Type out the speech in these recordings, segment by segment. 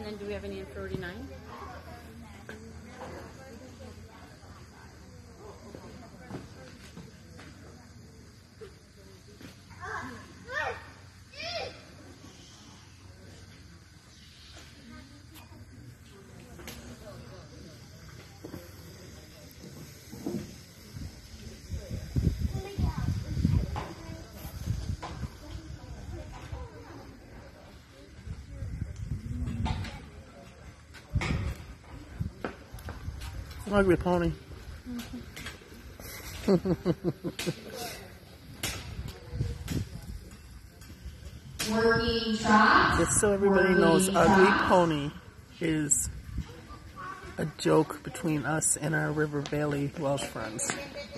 And do we have any in 49? Ugly pony. Working shots. Just so everybody knows, Ugly Pony is a joke between us and our River Valley Welsh friends.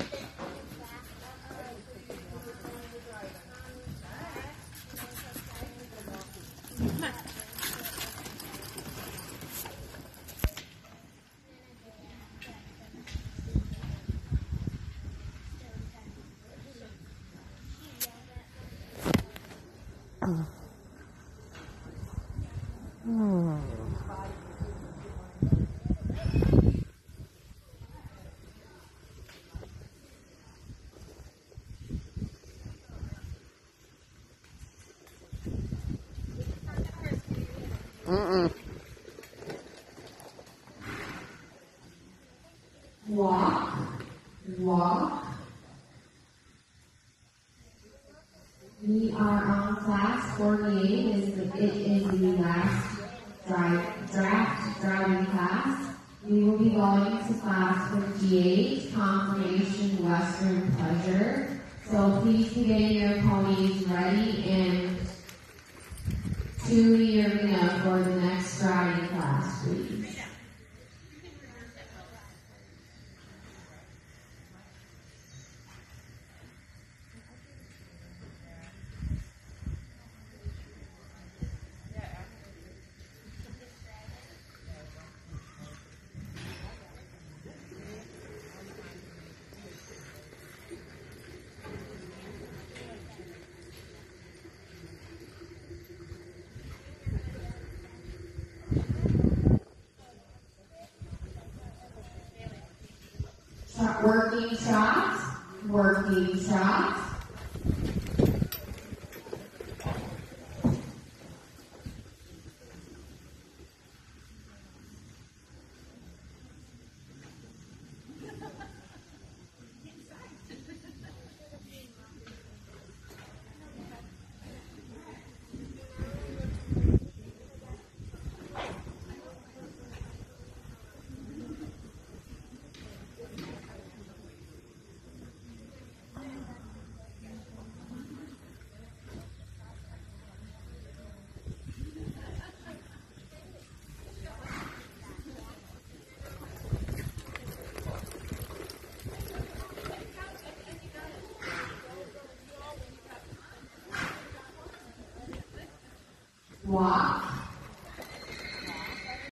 Walk, walk. We are on class 48. It is the last draft driving class. We will be going to class 58, Confirmation Western Pleasure. So please be getting your ponies ready and to the arena for the next driving class, please. Working shots, working shots. Walk.